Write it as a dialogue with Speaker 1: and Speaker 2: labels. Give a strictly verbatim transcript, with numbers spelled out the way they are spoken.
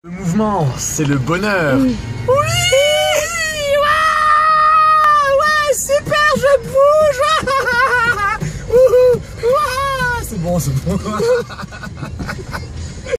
Speaker 1: Le mouvement, c'est le bonheur.
Speaker 2: Oui, oui, ouais, ouais, super, je bouge.
Speaker 1: C'est bon, c'est bon.